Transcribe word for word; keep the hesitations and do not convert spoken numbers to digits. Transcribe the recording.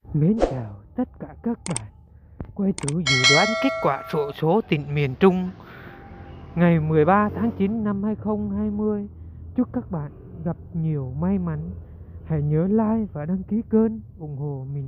Mến chào tất cả các bạn quay thử dự đoán kết quả xổ số tỉnh miền Trung ngày mười ba tháng chín năm hai không hai không. Chúc các bạn gặp nhiều may mắn. Hãy nhớ like và đăng ký kênh ủng hộ miền